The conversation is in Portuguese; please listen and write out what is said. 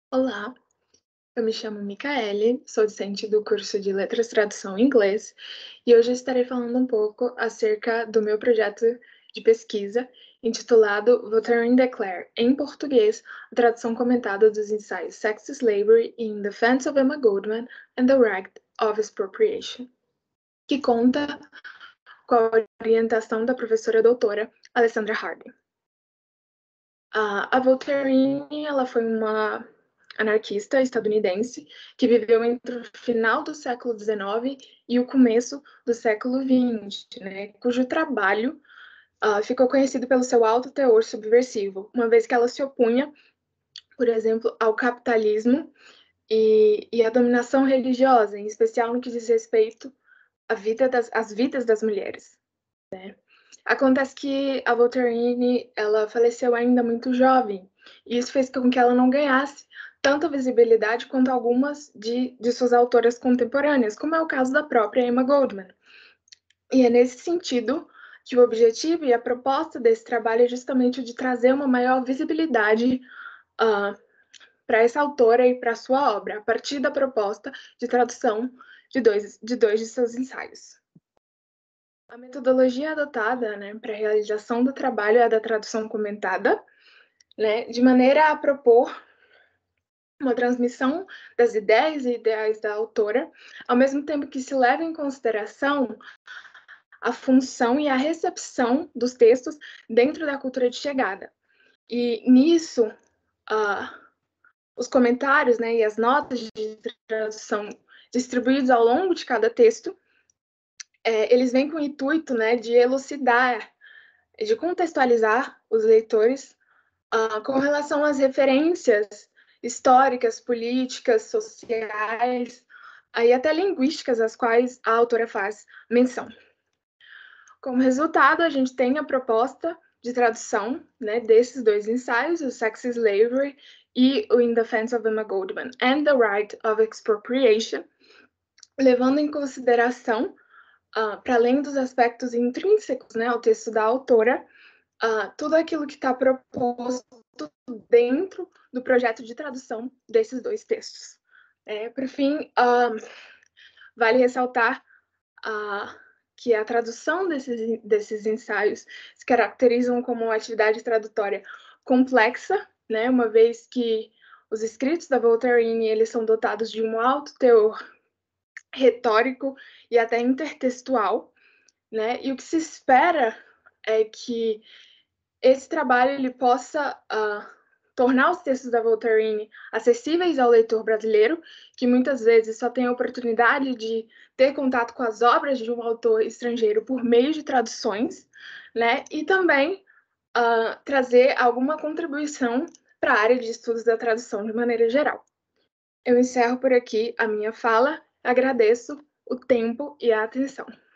Olá, eu me chamo Micaele, sou discente do curso de Letras Tradução em Inglês e hoje estarei falando um pouco acerca do meu projeto de pesquisa intitulado Voltaire Declare, em português, a tradução comentada dos ensaios Sex Slavery in Defense of Emma Goldman and the Right of Expropriation, que conta com a orientação da professora doutora Alessandra Harding. A Voltaire, ela foi uma anarquista estadunidense que viveu entre o final do século XIX e o começo do século XX, né, cujo trabalho ficou conhecido pelo seu alto teor subversivo, uma vez que ela se opunha, por exemplo, ao capitalismo e à dominação religiosa, em especial no que diz respeito às vidas das mulheres. Acontece que a Voltaire, ela faleceu ainda muito jovem, e isso fez com que ela não ganhasse tanta visibilidade quanto algumas de suas autoras contemporâneas, como é o caso da própria Emma Goldman. E é nesse sentido que o objetivo e a proposta desse trabalho é justamente o de trazer uma maior visibilidade para essa autora e para sua obra, a partir da proposta de tradução de dois de seus ensaios. A metodologia adotada, né, para a realização do trabalho é a da tradução comentada, né, de maneira a propor uma transmissão das ideias e ideais da autora, ao mesmo tempo que se leva em consideração a função e a recepção dos textos dentro da cultura de chegada. E nisso, os comentários, né, e as notas de tradução distribuídos ao longo de cada texto, eles vêm com o intuito, né, de elucidar, de contextualizar os leitores com relação às referências históricas, políticas, sociais, e até linguísticas, às quais a autora faz menção. Como resultado, a gente tem a proposta de tradução, né, desses dois ensaios, o Sex Slavery e o In Defense of Emma Goldman and the Right of Expropriation, levando em consideração, para além dos aspectos intrínsecos, né, ao texto da autora, tudo aquilo que está proposto dentro do projeto de tradução desses dois textos. Por fim, vale ressaltar que a tradução desses ensaios se caracterizam como uma atividade tradutória complexa, né, uma vez que os escritos da Voltaire eles são dotados de um alto teor retórico e até intertextual, né, e o que se espera é que esse trabalho ele possa tornar os textos da Voltaire acessíveis ao leitor brasileiro, que muitas vezes só tem a oportunidade de ter contato com as obras de um autor estrangeiro por meio de traduções, né? E também trazer alguma contribuição para a área de estudos da tradução de maneira geral. Eu encerro por aqui a minha fala, agradeço o tempo e a atenção.